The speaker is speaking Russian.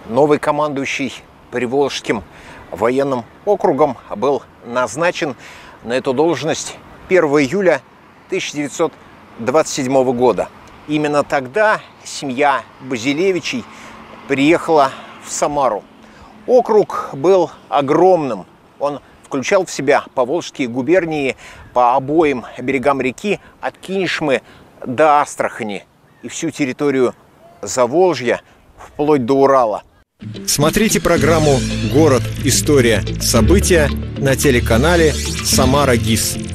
Новый командующий Приволжским военным округом был назначен на эту должность 1 июля 1927 года. Именно тогда семья Базилевичей приехала в Самару. Округ был огромным. Он включал в себя поволжские губернии по обоим берегам реки от Кинешмы до Астрахани и всю территорию Заволжья вплоть до Урала. Смотрите программу «Город. История. События» на телеканале «Самара ГИС».